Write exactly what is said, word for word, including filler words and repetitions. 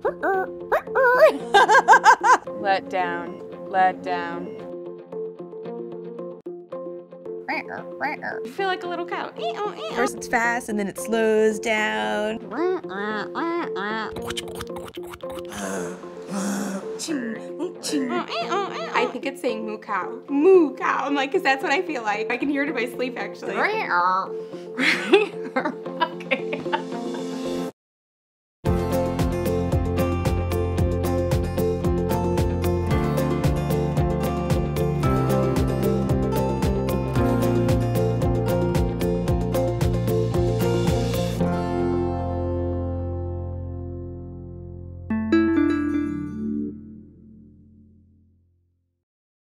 Let down, let down. I feel like a little cow. First it's fast and then it slows down. I think it's saying moo cow. Moo cow. I'm like, because that's what I feel like. I can hear it in my sleep actually. Okay.